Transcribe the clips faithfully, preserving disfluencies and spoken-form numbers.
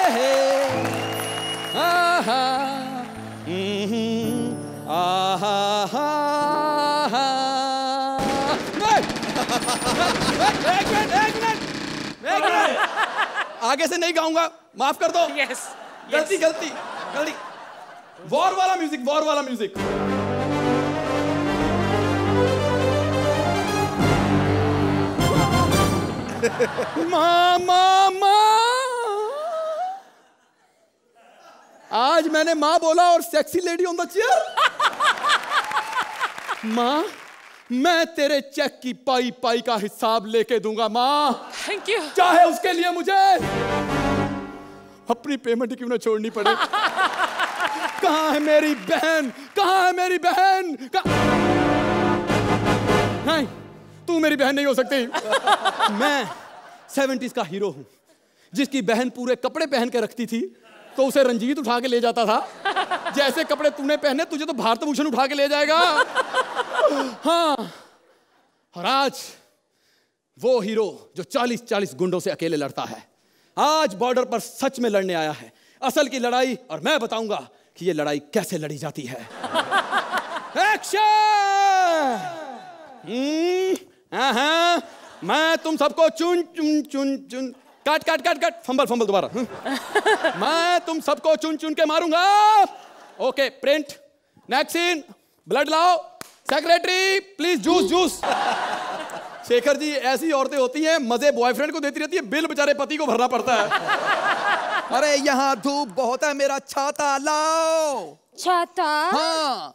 हे आहा आहा एक मिनट एक मिनट एक मिनट आगे से नहीं गाऊंगा, माफ कर दो। यस गलती गलती गलती। वॉर वाला म्यूजिक, वॉर वाला म्यूजिक। माँ माँ माँ, आज मैंने माँ बोला और sexy lady on the chair. माँ, मैं तेरे चेक की पाई पाई का हिसाब लेके दूंगा माँ। Thank you. चाहे उसके लिए मुझे अपनी पेमेंट क्यों ना छोड़नी पड़े। कहाँ है मेरी बहन, कहाँ है मेरी बहन? नहीं, तू मेरी बहन नहीं हो सकती। मैं सेवेंटीज का हीरो हूं, जिसकी बहन पूरे कपड़े पहन के रखती थी तो उसे रंजीत उठा के ले जाता था। जैसे कपड़े तूने पहने, तुझे तो भारत भूषण उठा के ले जाएगा। हाँ, और आज वो हीरो जो चालीस चालीस गुंडों से अकेले लड़ता है, आज बॉर्डर पर सच में लड़ने आया है, असल की लड़ाई। और मैं बताऊंगा कि ये लड़ाई कैसे लड़ी जाती है। एक्शन! हाँ, मैं तुम सबको चुन चुन चुन चुन काट काट काट काट फंबल फंबल दोबारा। मैं तुम सबको चुन चुन के मारूंगा। Okay, print, next scene, blood लाओ। Secretary please juice juice. Shekhar ji, ऐसी औरतें होती हैं, मजे बॉयफ्रेंड को देती रहती है, बिल बेचारे पति को भरना पड़ता है। अरे यहाँ धूप बहुत है, मेरा छाता लाओ। छाता? हाँ।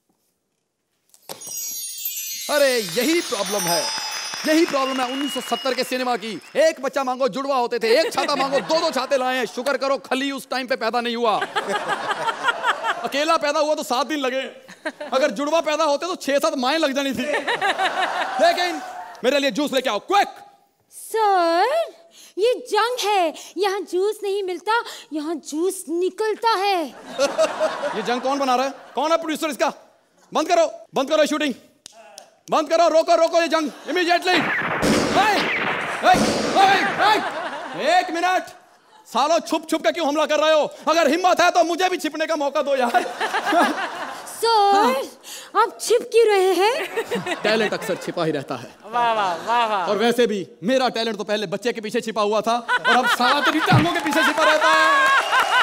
अरे यही प्रॉब्लम है, यही प्रॉब्लम है उन्नीस सौ सत्तर के सिनेमा की। एक बच्चा मांगो जुड़वा होते थे, एक छाता मांगो दो दो छाते लाए हैं। शुक्र करो खली उस टाइम पे पैदा नहीं हुआ। अकेला पैदा हुआ तो सात दिन लगे, अगर जुड़वा पैदा होते तो छह सात माएं लग जानी थी। लेकिन मेरे लिए जूस लेके आओ, क्विक। सर, ये जंग है, यहाँ जूस नहीं मिलता, यहाँ जूस निकलता है। ये जंग कौन बना रहा है? कौन है प्रोड्यूसर इसका? बंद करो, बंद करो शूटिंग, बंद करो, रोको रोको ये जंग इमीडिएटली। एक मिनट, सालों छुप छुप के क्यों हमला कर रहे हो? अगर हिम्मत है तो मुझे भी छिपने का मौका दो यार। सर, आप छिप क्यों रहे हैं? टैलेंट अक्सर छिपा ही रहता है। वाह वाह वाह वाह। और वैसे भी मेरा टैलेंट तो पहले बच्चे के पीछे छिपा हुआ था और अब साला तेरी टांगों के पीछे छिपा रहता है।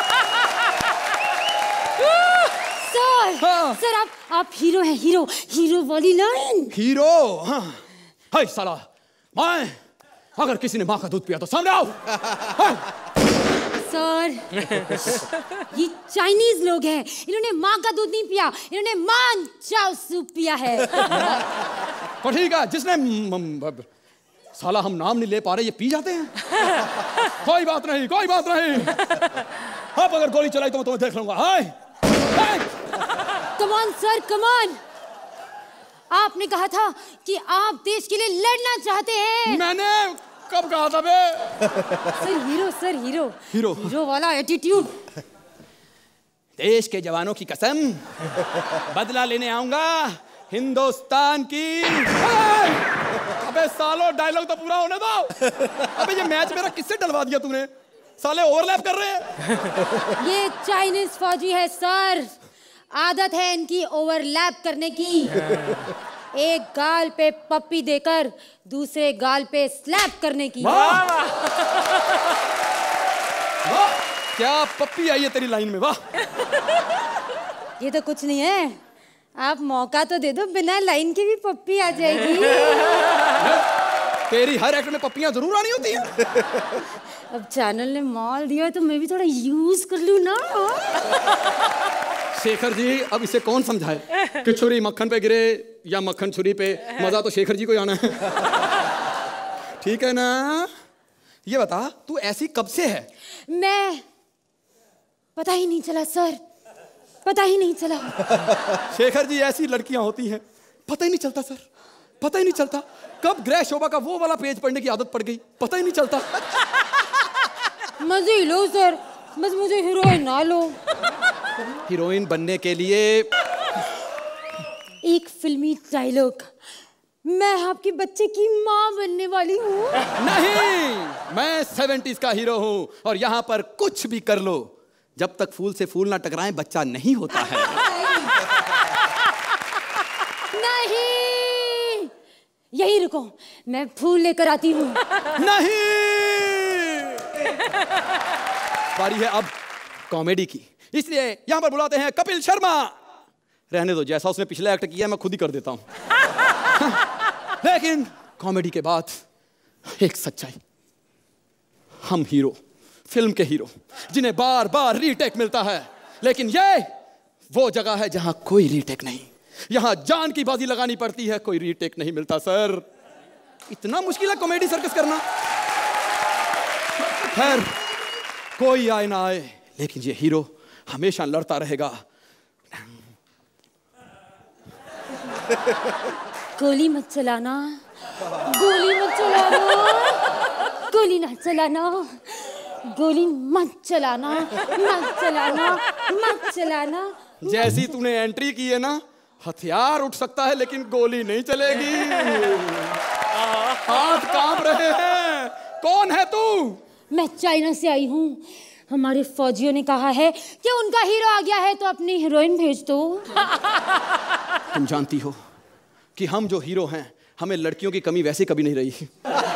सर, हाँ। सर आप आप हीरो हैं, हीरो, हीरो वाली लाइन। हीरो? हाँ। हाय साला, मैं अगर किसी ने माँ का दूध पिया तो सामने आओ। सर, ये चाइनीज लोग हैं, इन्होंने माँ का दूध नहीं पिया, इन्होंने मान चाव सूप पिया है। तो ठीक है, जिसने म, म, साला हम नाम नहीं ले पा रहे, ये पी जाते हैं। कोई बात नहीं, कोई बात नहीं। अब अगर गोली चलाई तो मैं तुम्हें देख लूंगा। हाय हाय। Come on sir, come on. आपने कहा था कि आप देश के लिए लड़ना चाहते हैं। मैंने कब कहा था बे? Sir hero, sir hero, hero hero वाला एटीट्यूड। देश के जवानों की कसम, बदला लेने आऊंगा हिंदुस्तान की। अबे सालो, डायलॉग तो पूरा होने दो। अबे ये मैच मेरा किससे डलवा दिया तूने? साले ओवरलैप कर रहे हैं। ये चाइनीज फौजी है सर, आदत है इनकी ओवरलैप करने की। एक गाल पे पप्पी देकर दूसरे गाल पे स्लैप करने की। वाह वाह, क्या पप्पी आई है तेरी लाइन में, वाह। ये तो कुछ नहीं है, आप मौका तो दे दो, बिना लाइन के भी पप्पी आ जाएगी। तेरी हर एक्ट में पप्पियां जरूर आनी होती हैं। अब चैनल ने मॉल दिया तो मैं भी थोड़ा यूज कर लूं ना। शेखर जी, अब इसे कौन समझाए कि छुरी मक्खन पे गिरे या मक्खन छुरी पे? मजा तो शेखर जी को ही आना है। ठीक है ना? ये बता, तू ऐसी कब से है? मैं, पता ही नहीं चला सर, पता ही नहीं चला। शेखर जी, ऐसी लड़कियां होती हैं, पता ही नहीं चलता सर, पता ही नहीं चलता कब ग्रह शोभा का वो वाला पेज पढ़ने की आदत पड़ गई, पता ही नहीं चलता। मजे लो सर, बस मुझे हीरोइन ना लो। हीरोइन बनने के लिए एक फिल्मी डायलॉग मैं आपके बच्चे की माँ बनने वाली हूँ। नहीं, मैं सेवेंटीज का हीरो हूँ और यहाँ पर कुछ भी कर लो, जब तक फूल से फूल ना टकराएं बच्चा नहीं होता है। नहीं, यही रुको, मैं फूल लेकर आती हूँ। नहीं, बारी है अब कॉमेडी की, इसलिए यहाँ पर बुलाते हैं कपिल शर्मा। रहने दो, जैसा उसने पिछला एक्ट किया मैं खुद ही कर देता हूँ। लेकिन कॉमेडी के बाद एक सच्चाई, हम हीरो, फिल्म के हीरो, जिन्हें बार बार रीटेक मिलता है, लेकिन ये वो जगह है जहां कोई रीटेक नहीं, यहां जान की बाजी लगानी पड़ती है, कोई रीटेक नहीं मिलता। सर, इतना मुश्किल है कॉमेडी सर्कस करना। खैर, कोई आए ना आए, लेकिन ये हीरो हमेशा लड़ता रहेगा। गोली मत चलाना, गोली मत चलाना, गोली ना चलाना, गोली मत चलाना, मत चलाना, मत चलाना। जैसी तूने एंट्री की है ना, हथियार उठ सकता है लेकिन गोली नहीं चलेगी। हाथ कांप रहे हैं। कौन है तू? मैं चाइना से आई हूँ। हमारे फौजियों ने कहा है कि उनका हीरो आ गया है तो अपनी हीरोइन भेज दो। तुम जानती हो कि हम जो हीरो हैं, हमें लड़कियों की कमी वैसे कभी नहीं रही।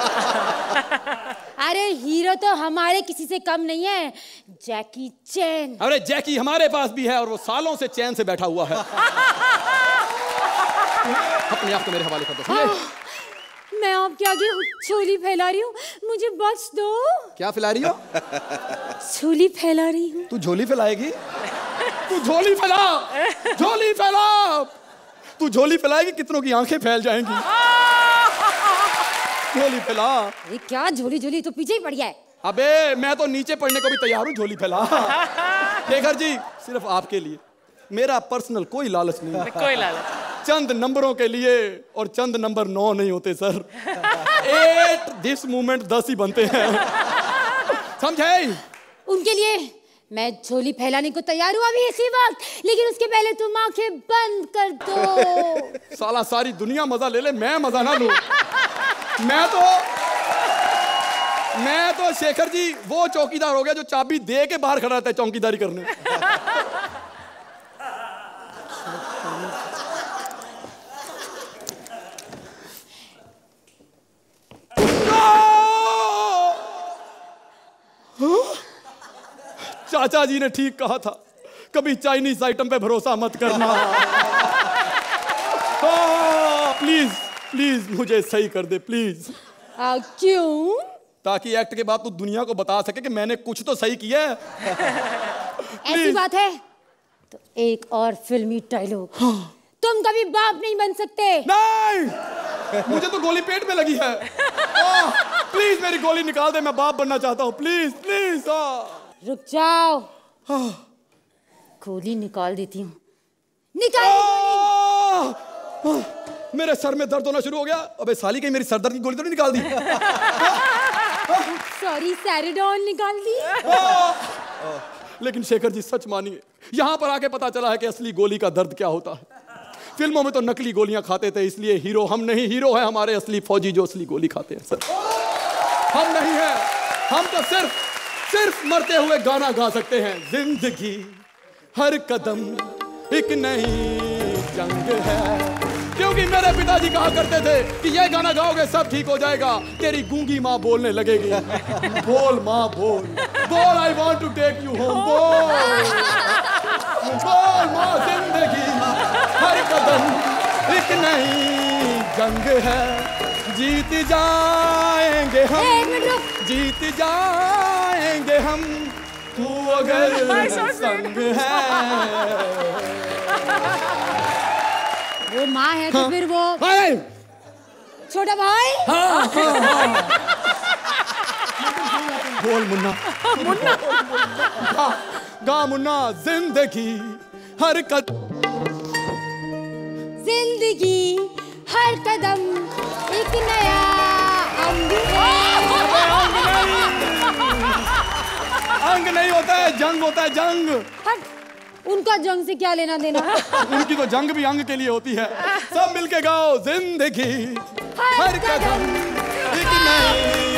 अरे हीरो तो हमारे किसी से कम नहीं है, जैकी चैन। अरे जैकी हमारे पास भी है और वो सालों से चैन से बैठा हुआ है। अपने आप को मेरे हवाले कर दो। हाँ, मैं आपके आगे झोली फैला रही हूँ, मुझे बख्श दो। क्या फैला रही हो? झोली फैला रही हूँ। तू झोली फैलाएगी? तू झोली फैला, झोली फैला। तू झोली फैलाएगी, कितनों की आंखें फैल जाएंगी। झोली फैला। ये क्या झोली झोली, तो पीछे ही पड़ गया है। अबे मैं तो नीचे पड़ने को भी तैयार हूँ, झोली फैला। शेखर जी, सिर्फ आपके लिए, मेरा पर्सनल कोई लालच नहीं है। कोई लालच। चंद नंबरों के लिए, और चंद नंबर नौ नहीं होते सर। एट दिस मूवमेंट दस ही बनते हैं, समझे? उनके लिए मैं झोली फैलाने को तैयार हूँ अभी इसी वक्त, लेकिन उसके पहले तुम आंखें बंद कर दो। साला सारी दुनिया मजा ले ले, मैं मजा ना लूं। मैं तो मैं तो शेखर जी वो चौकीदार हो गया जो चाबी दे के बाहर खड़ा रहता है चौकीदारी करने। चाचा जी ने ठीक कहा था, कभी चाइनीज आइटम पे भरोसा मत करना। प्लीज प्लीज मुझे सही कर दे प्लीज। आ, क्यों? ताकि एक्ट के बाद तू दुनिया को बता सके कि मैंने कुछ तो सही किया है। ऐसी बात है तो एक और फिल्मी डायलॉग। तुम कभी बाप नहीं बन सकते। नहीं, मुझे तो गोली पेट में लगी है। प्लीज मेरी गोली निकाल दे, मैं बाप बनना चाहता हूँ, प्लीज प्लीज। रुक जाओ, गोली निकाल देती हूँ। निकाल। मेरे सर में दर्द होना शुरू हो गया। अबे साली, कहीं मेरी सरदर्द की गोली तो नहीं निकाल दी? सॉरी, सैरिडॉन निकाल दी। लेकिन शेखर जी सच मानिए, यहाँ पर आके पता चला है कि असली गोली का दर्द क्या होता है। फिल्मों में तो नकली गोलियां खाते थे, इसलिए हीरो हम नहीं, हीरो है हमारे असली फौजी जो असली गोली खाते हैं। सर हम नहीं है, हम तो सिर्फ सिर्फ मरते हुए गाना गा सकते हैं। जिंदगी हर कदम एक नई जंग है। क्योंकि मेरे पिताजी कहा करते थे कि ये गाना गाओगे सब ठीक हो जाएगा, तेरी गूंगी माँ बोलने लगेगी। बोल माँ बोल, बोल I want to take you home, बोल बोल माँ। जिंदगी हर कदम एक नई जंग है, जीत जाएंगे हम, जीत जाएंगे हम, तू अगर संग है। वो माँ है तो हाँ, फिर वो हाँ, छोटा भाई। हाँ, हाँ, हाँ। बोल मुन्ना, मुन्ना गा, गा मुन्ना। जिंदगी हर कदम, जिंदगी हर कदम एक नया अंग है। अंग नहीं होता है, जंग होता है, जंग। हट, उनका जंग से क्या लेना देना? उनकी तो जंग भी अंग के लिए होती है। सब मिलके गाओ, जिंदगी हर कदम एक नई